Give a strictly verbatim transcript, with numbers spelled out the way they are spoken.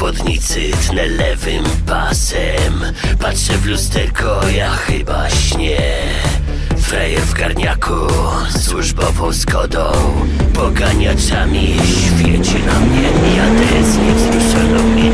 chłodnicy tnę lewym pasem. Patrzę w lusterko, ja chyba śnię. Frajer w garniaku, służbową Skodą, poganiaczami świeci na mnie. Jadę z niewzruszoną